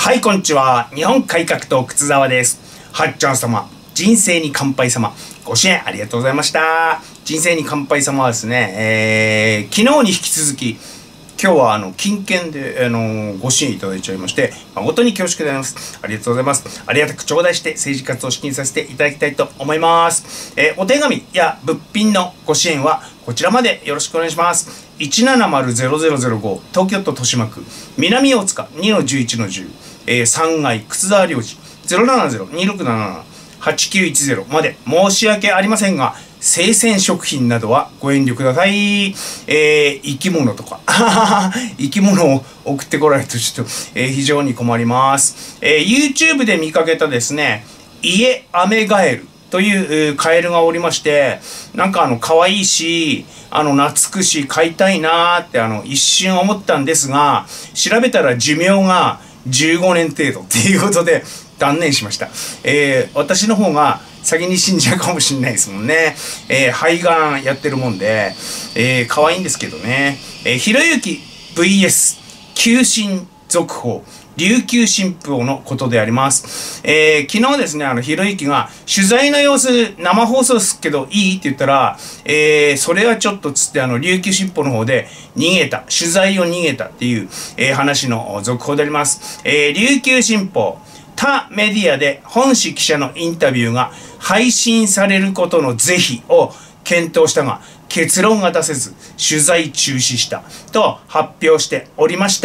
はい、こんにちは。日本改革党靴沢です。はっちゃん様、人生に乾杯様、ご支援ありがとうございました。人生に乾杯様はですね、昨日に引き続き、今日は金券でご支援いただいちゃいまして、誠に恐縮でございます。ありがとうございます。ありがたく頂戴して政治活動を資金させていただきたいと思います。お手紙や物品のご支援はこちらまでよろしくお願いします。170-0005東京都豊島区南大塚 2-11-10、3階靴沢領事 070-2677-8910 まで申し訳ありませんが、生鮮食品などはご遠慮ください。生き物とか生き物を送ってこられるとちょっと、非常に困ります。YouTube で見かけたですね、イエアメガエルというカエルがおりまして、なんか可愛いし、懐くし飼いたいなーって一瞬思ったんですが、調べたら寿命が15年程度っていうことで断念しました。私の方が先に死んじゃうかもしれないですもんね。肺がんやってるもんで、可愛いんですけどね。ひろゆき VS 急進続報。琉球新報のことであります。昨日ですね、ひろゆきが取材の様子生放送ですけどいいって言ったら、それはちょっとつって琉球新報の方で逃げた、取材を逃げたっていう、話の続報であります。琉球新報、他メディアで本誌記者のインタビューが配信されることの是非を検討したが、結論が出せず取材中止したと発表しておりました。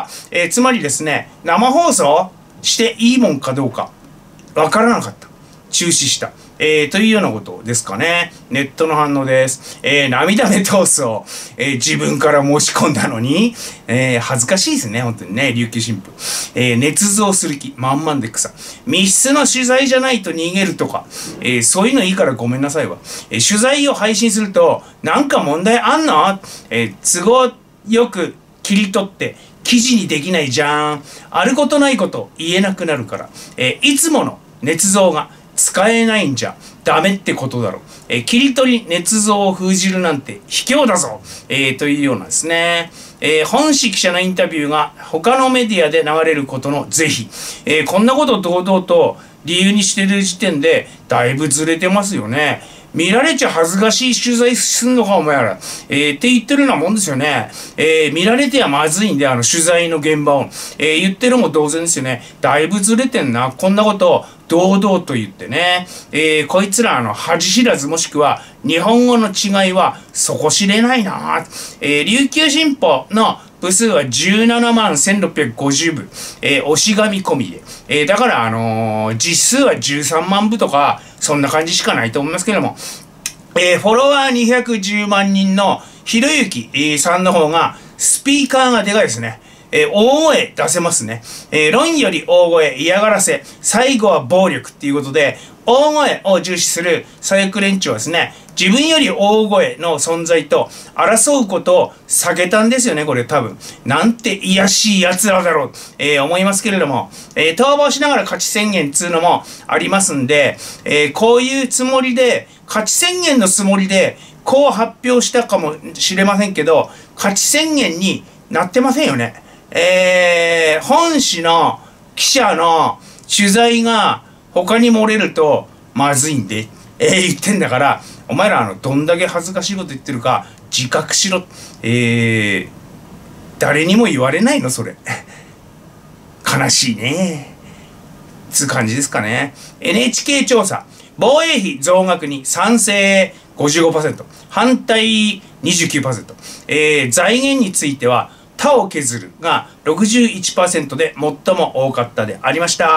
つまりですね、生放送していいもんかどうかわからなかった。中止した。というようなことですかね。ネットの反応です。涙目闘争。自分から申し込んだのに、恥ずかしいですね、本当にね、琉球新報。捏造する気、満々で草。密室の取材じゃないと逃げるとか、そういうのいいからごめんなさいわ。取材を配信すると、なんか問題あんの？都合よく切り取って、記事にできないじゃん。あることないこと言えなくなるから。いつもの捏造が使えないんじゃダメってことだろう。切り取り捏造を封じるなんて卑怯だぞ。というようなですね。本誌記者のインタビューが他のメディアで流れることの是非。こんなことを堂々と理由にしてる時点でだいぶずれてますよね。見られちゃ恥ずかしい取材すんのかお前ら。って言ってるようなもんですよね。見られてはまずいんで、取材の現場を。言ってるも同然ですよね。だいぶずれてんな。こんなことを堂々と言ってね。こいつら恥知らずもしくは日本語の違いは底知れないな。琉球新報の部数は171,650部。押し紙込みで。だから、実数は13万部とか、そんな感じしかないと思いますけれども、フォロワー210万人のひろゆきさんの方が、スピーカーがでかいですね。大声出せますね。論より大声、嫌がらせ、最後は暴力っていうことで、大声を重視する左翼連中はですね、自分より大声の存在と争うことを避けたんですよね、これ多分。なんて卑しい奴らだろう、思いますけれども、逃亡しながら勝ち宣言っつうのもありますんで、こういうつもりで、勝ち宣言のつもりで、こう発表したかもしれませんけど、勝ち宣言になってませんよね。本誌の記者の取材が他に漏れるとまずいんで、言ってんだから、お前らどんだけ恥ずかしいこと言ってるか自覚しろ。誰にも言われないのそれ。悲しいね。つう感じですかね。NHK 調査。防衛費増額に賛成 55%、反対 29%。財源については他を削るが 61% で最も多かったでありました。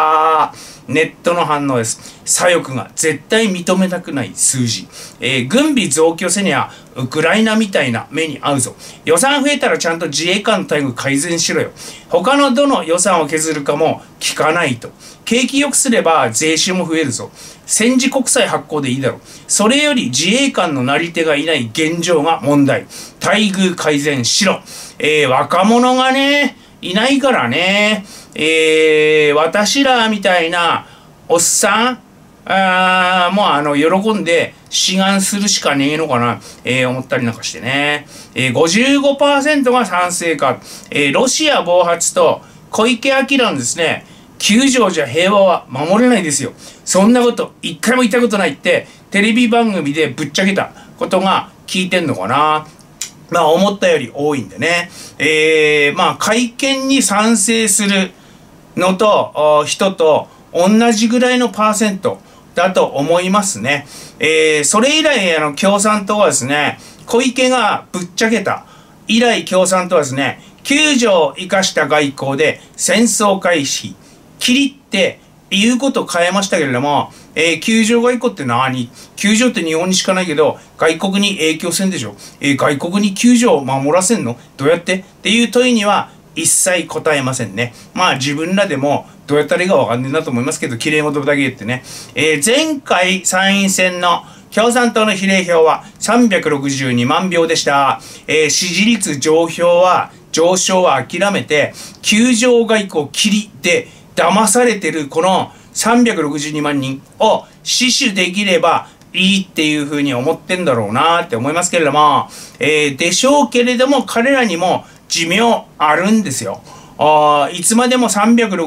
ネットの反応です。左翼が絶対認めたくない数字。軍備増強せにはウクライナみたいな目に遭うぞ。予算増えたらちゃんと自衛官の待遇改善しろよ。他のどの予算を削るかも聞かないと。景気良くすれば税収も増えるぞ。戦時国債発行でいいだろう。それより自衛官のなり手がいない現状が問題。待遇改善しろ。若者がね、いないからね。私らみたいなおっさん、もう喜んで志願するしかねえのかな、思ったりなんかしてね。55% が賛成か。ロシア暴発と小池晃のですね、9条じゃ平和は守れないですよ。そんなこと一回も言ったことないってテレビ番組でぶっちゃけたことが聞いてんのかな。まあ思ったより多いんでね。まあ改憲に賛成するのと人と同じぐらいのパーセントだと思いますね。それ以来共産党はですね、小池がぶっちゃけた以来共産党はですね、9条を生かした外交で戦争回避、切りっていうことを変えましたけれども、9条外交って何？ 9 条って日本にしかないけど、外国に影響せんでしょ。外国に9条を守らせんの？どうやってっていう問いには一切答えませんね。まあ自分らでもどうやったらいいかわかんねえなと思いますけど、綺麗事だけ言ってね。前回参院選の共産党の比例票は362万票でした。支持率上昇は諦めて、9条外交切りで騙されてるこの362万人を死守できればいいっていうふうに思ってんだろうなって思いますけれども、でしょうけれども彼らにも寿命あるんですよ。いつまでも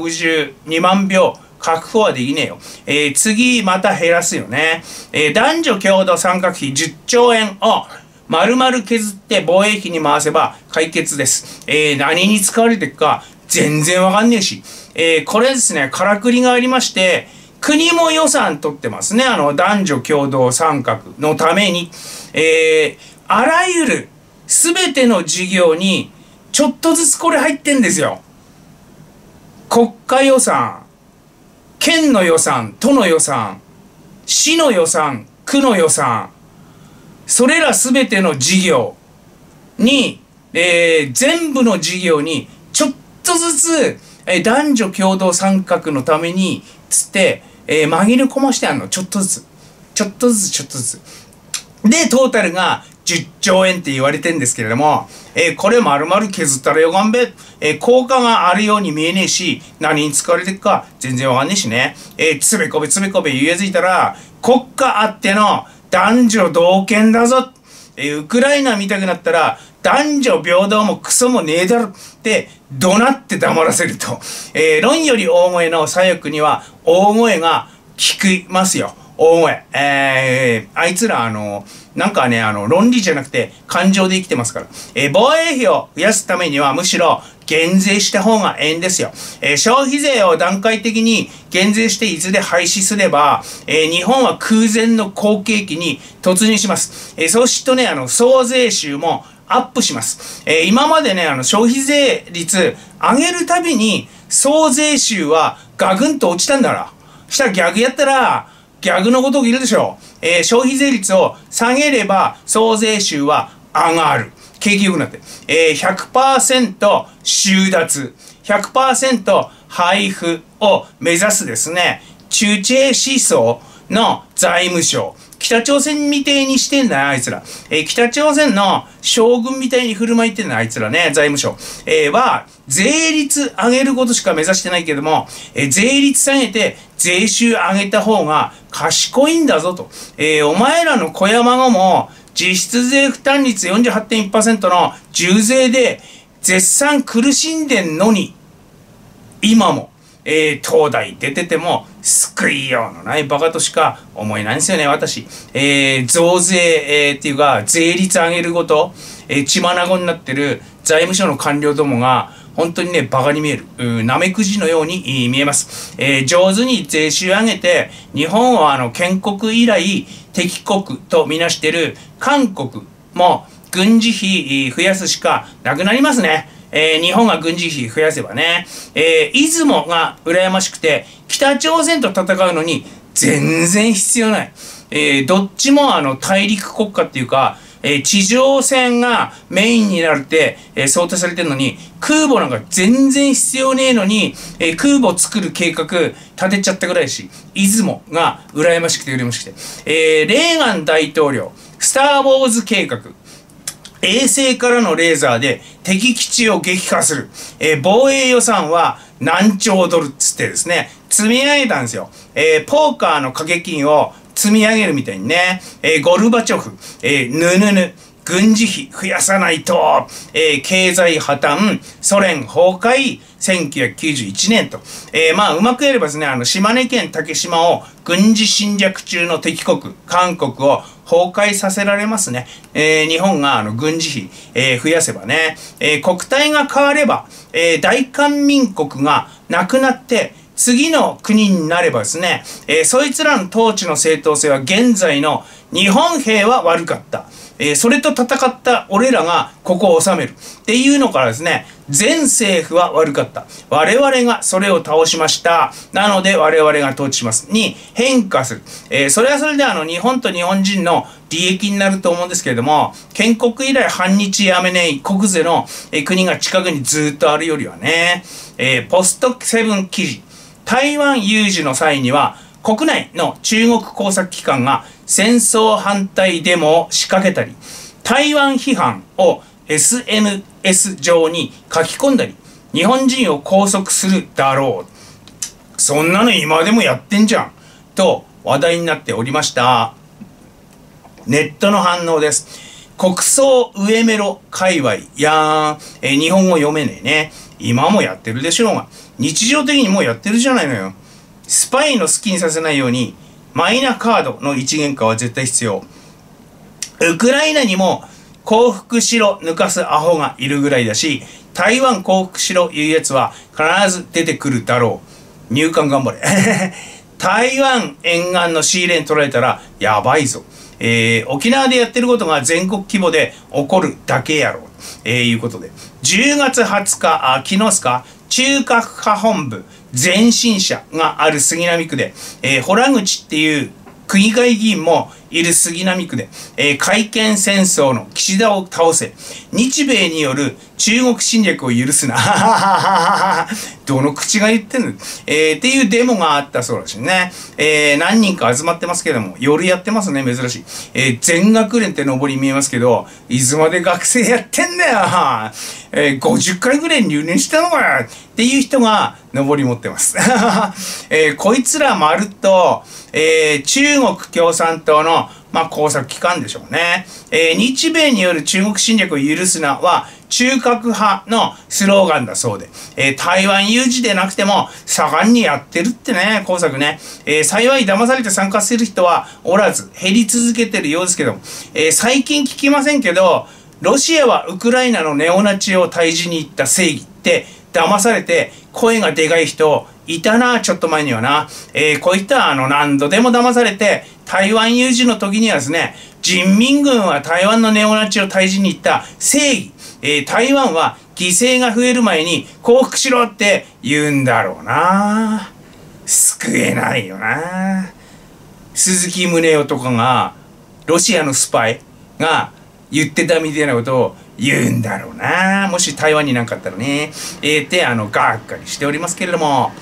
362万票確保はできねえよ。次また減らすよね。男女共同参画費10兆円を丸々削って防衛費に回せば解決です。何に使われてるか全然わかんねえし。これですね、からくりがありまして、国も予算取ってますね。男女共同参画のために。あらゆる全ての事業にちょっとずつこれ入ってんですよ。国家予算、県の予算、都の予算、市の予算、区の予算、それらすべての事業に、全部の事業にちょっとずつ、男女共同参画のためにつって、紛れ込ましてあるの。ちょっとずつ。で、トータルが10兆円って言われてんですけれども、これ丸々削ったらよがんべ、効果があるように見えねえし、何に使われてるか全然わかんねえしね。つべこべ言うやついたら、国家あっての男女同権だぞ。ウクライナ見たくなったら、男女平等もクソもねえだろって怒鳴って黙らせると。論より大声の左翼には大声が聞きますよ。大声。あいつらなんかね、論理じゃなくて感情で生きてますから。防衛費を増やすためにはむしろ減税した方がええんですよ。消費税を段階的に減税していずれ廃止すれば、日本は空前の好景気に突入します。そうするとね、総税収もアップします。今までね、消費税率上げるたびに総税収はガクンと落ちたんだから。したら逆やったら、逆のことを言うでしょう。消費税率を下げれば総税収は上がる。景気良くなって。100% 収奪、100% 配布を目指すですね、中継思想の財務省。北朝鮮みてえにしてんだよ、あいつら。北朝鮮の将軍みたいに振る舞いってんだ、あいつらね、財務省。は、税率上げることしか目指してないけども、税率下げて税収上げた方が賢いんだぞと。お前らの子や孫も実質税負担率 48.1% の重税で絶賛苦しんでんのに、今も、東大出てても救いようのないバカとしか思えないんですよね、私。増税、っていうか、税率上げること、血眼になってる財務省の官僚どもが、本当にね、バカに見える。なめくじのように見えます。上手に税収上げて、日本を建国以来敵国とみなしてる韓国も軍事費増やすしかなくなりますね。日本が軍事費増やせばね。出雲が羨ましくて、北朝鮮と戦うのに全然必要ない。どっちも大陸国家っていうか、地上戦がメインになるって、想定されてるのに、空母なんか全然必要ねえのに、空母作る計画立てちゃったぐらいし、出雲が羨ましくて羨ましくて。レーガン大統領、スター・ウォーズ計画、衛星からのレーザーで敵基地を撃破する。防衛予算は何兆ドルっつってですね、積み上げたんですよ。ポーカーの掛け金を積み上げるみたいにね、ゴルバチョフ、 軍事費増やさないと、経済破綻、ソ連崩壊、1991年と。まあ、うまくやればですね、島根県竹島を軍事侵略中の敵国、韓国を崩壊させられますね。日本が軍事費、増やせばね。国体が変われば、大韓民国がなくなって、次の国になればですね、そいつらの統治の正当性は現在の日本兵は悪かった。それと戦った俺らがここを治める。っていうのからですね、前政府は悪かった。我々がそれを倒しました。なので我々が統治します。に変化する。それはそれで日本と日本人の利益になると思うんですけれども、建国以来反日やめねえ国是の国が近くにずっとあるよりはね、ポスト7記事。台湾有事の際には国内の中国工作機関が戦争反対デモを仕掛けたり、台湾批判を SNS 上に書き込んだり、日本人を拘束するだろう。そんなの今でもやってんじゃん。と話題になっておりました。ネットの反応です。国葬上メロ界隈や日本語読めねえね。今もやってるでしょうが。日常的にもうやってるじゃないのよ。スパイの好きにさせないように、マイナカードの一元化は絶対必要。ウクライナにも降伏しろ抜かすアホがいるぐらいだし、台湾降伏しろいうやつは必ず出てくるだろう。入管頑張れ。台湾沿岸のシーレーン取られたらやばいぞ。沖縄でやってることが全国規模で起こるだけやろう。いうことで。10月20日、昨日ですか、中核派本部前進者がある杉並区で、洞口っていう区議会議員もいる杉並区で、海権戦争の岸田を倒せ、日米による中国侵略を許すな。どの口が言ってんの、っていうデモがあったそうだしね。何人か集まってますけども、夜やってますね、珍しい。全学連って上り見えますけど、いつまで学生やってんだよ。50回ぐらい入念したのかなっていう人が上り持ってます。こいつらまるっと、中国共産党の工作機関でしょうね。日米による中国侵略を許すなは中核派のスローガンだそうで、台湾有事でなくても盛んにやってるってね、工作ね。幸い騙されて参加する人はおらず減り続けてるようですけども、最近聞きませんけど、ロシアはウクライナのネオナチを退治に行った正義って騙されて声がでかい人いたな、ちょっと前にはな。こういった何度でも騙されて、台湾有事の時にはですね、人民軍は台湾のネオナチを退治に行った正義。台湾は犠牲が増える前に降伏しろって言うんだろうな。救えないよな。鈴木宗男とかが、ロシアのスパイが言ってたみたいなことを言うんだろうな。もし台湾になんかあったらね。ってがっかりしておりますけれども、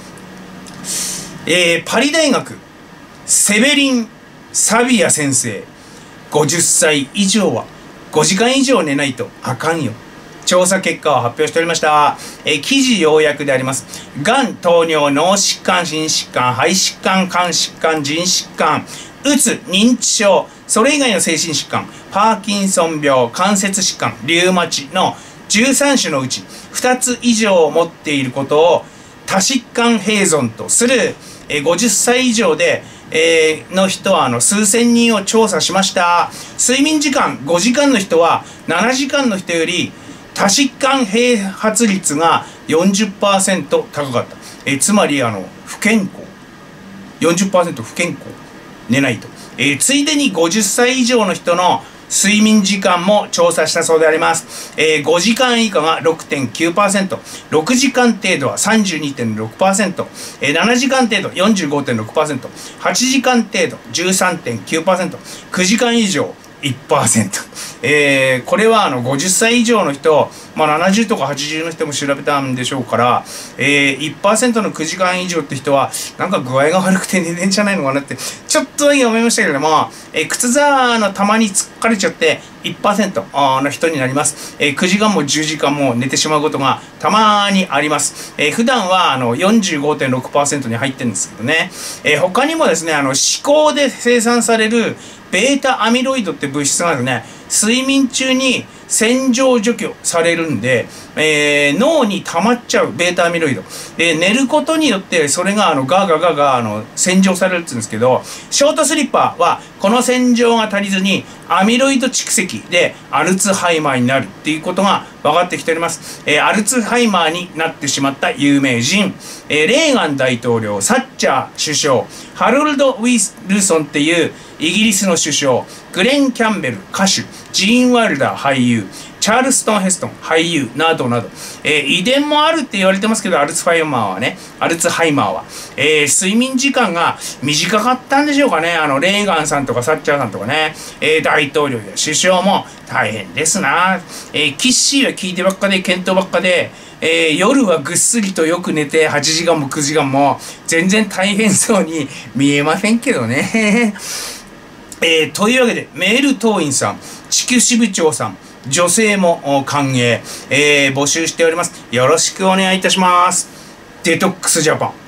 パリ大学セベリン・サビア先生、50歳以上は5時間以上寝ないとあかんよ。調査結果を発表しておりました。記事要約であります。がん、糖尿、脳疾患、心疾患、肺疾患、肝疾患、腎疾患、うつ、認知症、それ以外の精神疾患、パーキンソン病、関節疾患、リウマチの13種のうち2つ以上を持っていることを多疾患併存とする。50歳以上で、の人は数千人を調査しました。睡眠時間5時間の人は7時間の人より多疾患併発率が 40% 高かった。つまり不健康 40% 不健康、寝ないと。ついでに50歳以上の人の睡眠時間も調査したそうであります。5時間以下が 6.9%、6時間程度は 32.6%、7時間程度 45.6%、8時間程度 13.9%、9時間以上 1%。これは50歳以上の人まあ、70とか80の人も調べたんでしょうから、1% の9時間以上って人は、なんか具合が悪くて寝てんじゃないのかなって、ちょっとだけ思いましたけれども、靴座のたまに疲れちゃって、1% の人になります。9時間も10時間も寝てしまうことがたまにあります。普段は45.6% に入ってるんですけどね。他にもですね、思考で生産されるベータアミロイドって物質がですね、睡眠中に洗浄除去されるんで、脳に溜まっちゃうベータアミロイド。寝ることによってそれがガーガー洗浄されるって言うんですけど、ショートスリッパはこの洗浄が足りずにアミロイド蓄積でアルツハイマーになるっていうことが分かってきております。アルツハイマーになってしまった有名人、レーガン大統領、サッチャー首相、ハロルド・ウィルソンっていうイギリスの首相、グレン・キャンベル歌手、ジーン・ワイルダー俳優、チャールストン・ヘストン俳優などなど、遺伝もあるって言われてますけど、アルツハイマーは、睡眠時間が短かったんでしょうかね。レーガンさんとかサッチャーさんとかね、大統領や首相も大変ですな。キッシーは聞いてばっかで、検討ばっかで、夜はぐっすりとよく寝て8時間も9時間も全然大変そうに見えませんけどね。というわけで、メール党員さん、地球支部長さん、女性も歓迎、募集しております。よろしくお願いいたします。デトックスジャパン。